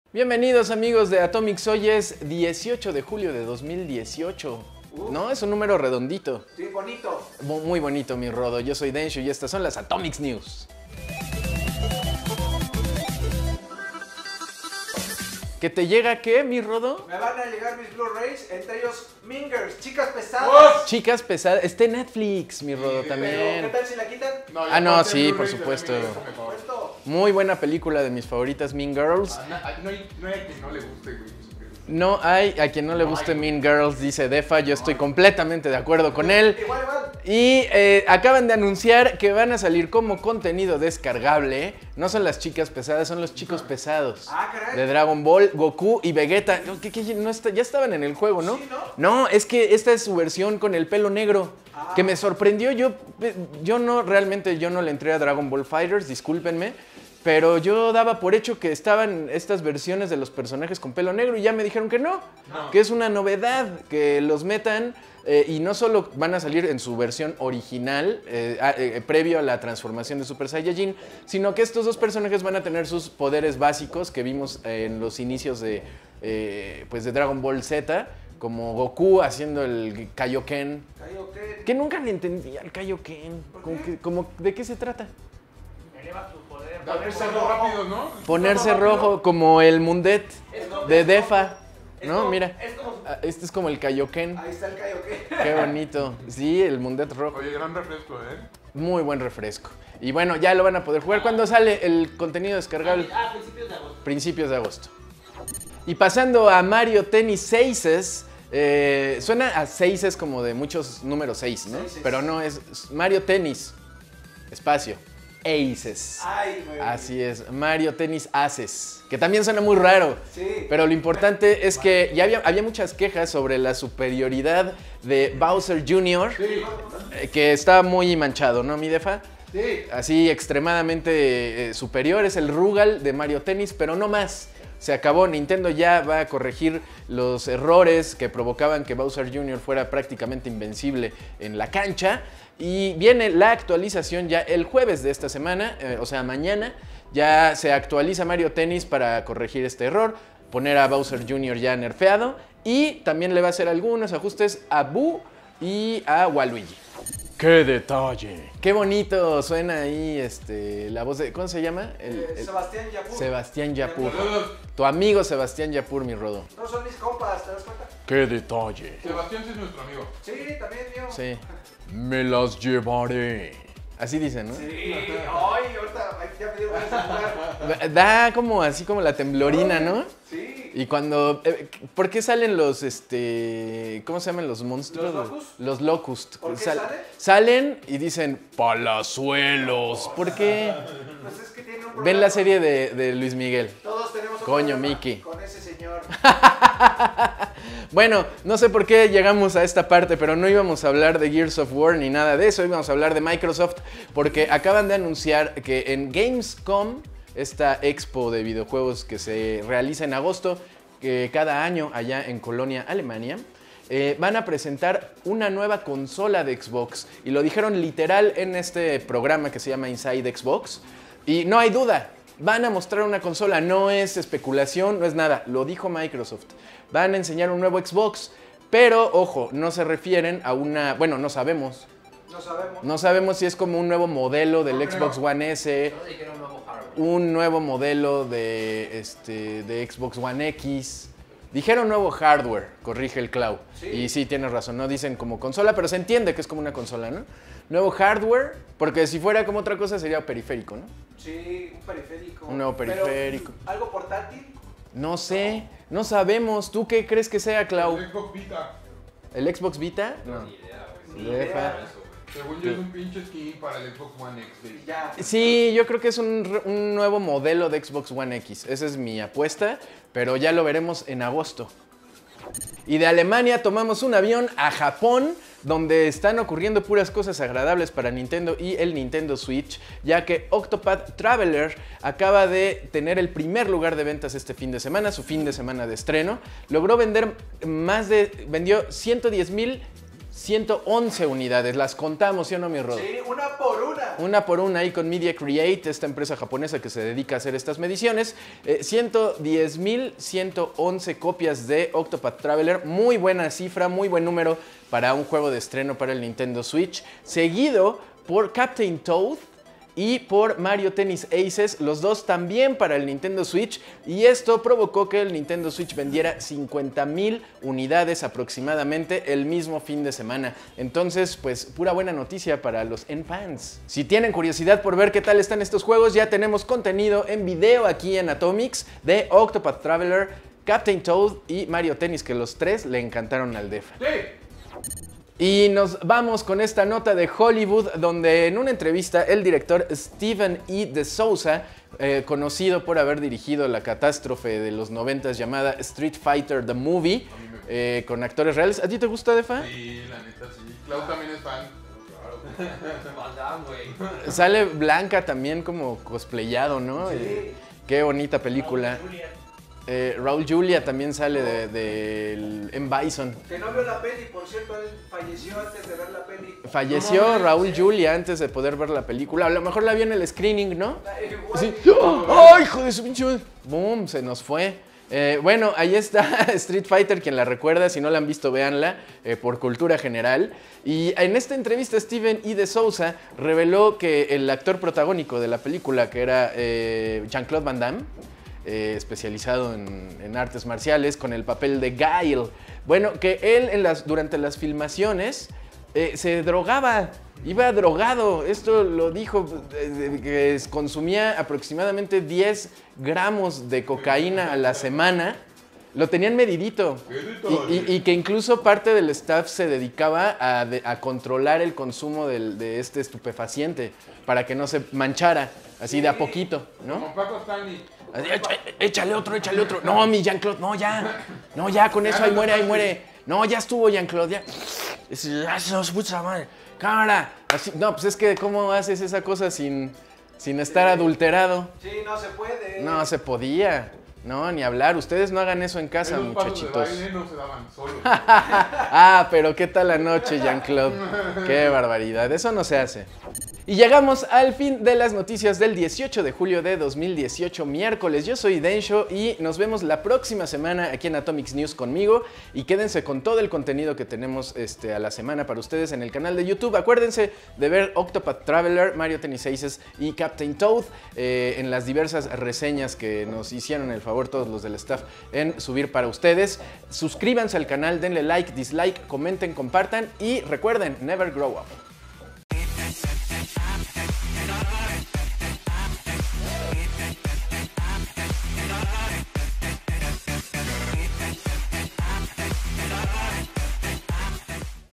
Bienvenidos amigos de Atomics, hoy es 18 de julio de 2018. ¿No? Es un número redondito. Sí, bonito. Muy bonito, mi Rodo. Yo soy Densho y estas son las Atomics News. ¿Que te llega qué, mi Rodo? Me van a llegar mis Blu-rays, entre ellos Mingers, chicas pesadas. Chicas pesadas. Está en Netflix, mi Rodo, ¿Qué también. tal si la quitan? No, sí, por supuesto. Puesto. Muy buena película, de mis favoritas, Mean Girls. No hay quien no le guste, güey. No hay a quien no le guste Mean Girls, dice Defa. Yo estoy completamente de acuerdo con él. Igual. Y acaban de anunciar que van a salir como contenido descargable. No son las chicas pesadas, son los chicos pesados. Ah, caray. De Dragon Ball, Goku y Vegeta. Ya estaban en el juego, ¿no? Sí, ¿no? No, es que esta es su versión con el pelo negro. Que me sorprendió. Yo no le entré a Dragon Ball Fighters, discúlpenme. Pero yo daba por hecho que estaban estas versiones de los personajes con pelo negro y ya me dijeron que no. Que es una novedad que los metan y no solo van a salir en su versión original, previo a la transformación de Super Saiyajin, sino que estos dos personajes van a tener sus poderes básicos que vimos en los inicios de Dragon Ball Z, como Goku haciendo el Kaioken. Kaioken. Que nunca le entendía el Kaioken. ¿De qué se trata? Eleva su poder. Ponerse rápido, ¿no? Ponerse rojo como el Mundet de Defa, ¿no? Mira, Es como... este es como el Kaioken. Ahí está el Kaioken. Qué bonito. Sí, el Mundet rojo. Oye, gran refresco, ¿eh? Muy buen refresco. Y bueno, ya lo van a poder jugar. ¿Cuándo sale el contenido descargable? Principios de agosto. Principios de agosto. Y pasando a Mario Tennis Aces. Suena a Seises como de muchos números 6, ¿no? Seises. Pero no, es Mario Tennis. Espacio. Aces. Ay, güey. Así es, Mario Tennis Aces, que también suena muy raro. Sí. Pero lo importante es que ya había muchas quejas sobre la superioridad de Bowser Jr., Sí. que está muy manchado, ¿no, mi Defa? Sí. Así extremadamente superior, es el Rugal de Mario Tennis, pero no más. Se acabó, Nintendo ya va a corregir los errores que provocaban que Bowser Jr. fuera prácticamente invencible en la cancha. Y viene la actualización ya el jueves de esta semana, o sea, mañana. Ya se actualiza Mario Tennis para corregir este error, poner a Bowser Jr. ya nerfeado. Y también le va a hacer algunos ajustes a Boo y a Waluigi. ¡Qué detalle! ¡Qué bonito suena ahí la voz de... ¿Cómo se llama? Sebastián Yapur. Sebastián Yapur. Saludos. Tu amigo Sebastián Yapur, mi Rodo. No son mis compas, ¿te das cuenta? ¡Qué detalle! Sebastián sí es nuestro amigo. Sí, también mío. Sí. Me las llevaré. Así dicen, ¿no? Sí. Ay, ahorita ya me dio ganas de jugar. Da como así como la temblorina, ¿no? Sí. Y cuando... ¿por qué salen los, ¿cómo se llaman los monstruos? ¿Los Locust? Los Locust. ¿Por qué salen? Salen y dicen, palazuelos. ¿Por qué? Pues es que tiene un problema. Ven la serie de Luis Miguel. Todos tenemos un Coño, problema Mickey. con ese señor. Bueno, no sé por qué llegamos a esta parte, pero no íbamos a hablar de Gears of War ni nada de eso, íbamos a hablar de Microsoft, porque acaban de anunciar que en Gamescom, esta expo de videojuegos que se realiza en agosto, cada año allá en Colonia, Alemania, van a presentar una nueva consola de Xbox. Y lo dijeron literal en este programa que se llama Inside Xbox. Y no hay duda, van a mostrar una consola, no es especulación, no es nada, lo dijo Microsoft. Van a enseñar un nuevo Xbox, pero ojo, no se refieren a una... Bueno, no sabemos. No sabemos. No sabemos si es como un nuevo modelo del Xbox One S, un nuevo modelo de Xbox One X. Dijeron nuevo hardware, corrige el Clau. Sí. Y sí, tienes razón, no dicen como consola, pero se entiende que es como una consola, ¿no? Nuevo hardware, porque si fuera como otra cosa sería periférico, ¿no? Sí, un periférico. Un nuevo periférico. Pero, ¿algo portátil? No sé, no sabemos. ¿Tú qué crees que sea, Clau? El Xbox Vita. ¿El Xbox Vita? No. Ni Defa. idea. Según yo es un pinche skin para el Xbox One X. Y ya. Sí, yo creo que es un nuevo modelo de Xbox One X. Esa es mi apuesta, pero ya lo veremos en agosto. Y de Alemania tomamos un avión a Japón, donde están ocurriendo puras cosas agradables para Nintendo y el Nintendo Switch, ya que Octopath Traveler acaba de tener el primer lugar de ventas este fin de semana, su fin de semana de estreno. Logró vendió 110,000 111 unidades, las contamos, ¿sí o no, mi Rod? Sí, una por una. Una por una ahí con Media Create, esta empresa japonesa que se dedica a hacer estas mediciones. 110.111 copias de Octopath Traveler. Muy buena cifra, muy buen número para un juego de estreno para el Nintendo Switch. Seguido por Captain Toad y por Mario Tennis Aces, los dos también para el Nintendo Switch, y esto provocó que el Nintendo Switch vendiera 50,000 unidades aproximadamente el mismo fin de semana. Entonces, pues, pura buena noticia para los N-Fans. Si tienen curiosidad por ver qué tal están estos juegos, ya tenemos contenido en video aquí en Atomics de Octopath Traveler, Captain Toad y Mario Tennis, que los tres le encantaron al Defa. Sí. Y nos vamos con esta nota de Hollywood, donde en una entrevista el director Steven E. de Souza, conocido por haber dirigido la catástrofe de los 90s llamada Street Fighter The Movie, con actores reales. ¿A ti te gusta, Defa? Sí, la neta sí. Clau también es fan. Van Damme, güey. Sale Blanca también como cosplayado, ¿no? Sí. Qué bonita película. Raúl Julia también sale de M. Bison. Que no vio la peli, por cierto, él falleció antes de ver la peli. Falleció Raúl Julia antes de poder ver la película. A lo mejor la vio en el screening, ¿no? Igual. Sí. ¡Ay, hijo de su pinche madre! ¡Bum! Se nos fue. Bueno, ahí está Street Fighter, quien la recuerda, si no la han visto, véanla, por cultura general. Y en esta entrevista, Steven E. de Souza reveló que el actor protagónico de la película, que era Jean-Claude Van Damme, especializado en artes marciales, con el papel de Guile. Bueno, que él durante las filmaciones se drogaba, iba drogado. Esto lo dijo, que consumía aproximadamente 10 gramos de cocaína a la semana. Lo tenían medidito. Y que incluso parte del staff se dedicaba a controlar el consumo de este estupefaciente para que no se manchara, así de a poquito, ¿no? Como Paco Stanley. Así, échale otro. No, mi Jean-Claude, no, ya. No, ya, con eso, ahí muere. No, ya estuvo Jean-Claude, ya. Puta madre. Cámara. Así, no, pues es que, ¿cómo haces esa cosa sin estar adulterado? Sí, no se puede. No se podía. No, ni hablar. Ustedes no hagan eso en casa, Esos pasos de muchachitos. baile no se daban solos. Ah, pero ¿qué tal la noche, Jean-Claude? Qué barbaridad. Eso no se hace. Y llegamos al fin de las noticias del 18 de julio de 2018, miércoles. Yo soy Densho y nos vemos la próxima semana aquí en Atomics News conmigo. Y quédense con todo el contenido que tenemos a la semana para ustedes en el canal de YouTube. Acuérdense de ver Octopath Traveler, Mario Tennis Aces y Captain Toad en las diversas reseñas que nos hicieron el favor todos los del staff en subir para ustedes. Suscríbanse al canal, denle like, dislike, comenten, compartan y recuerden, never grow up.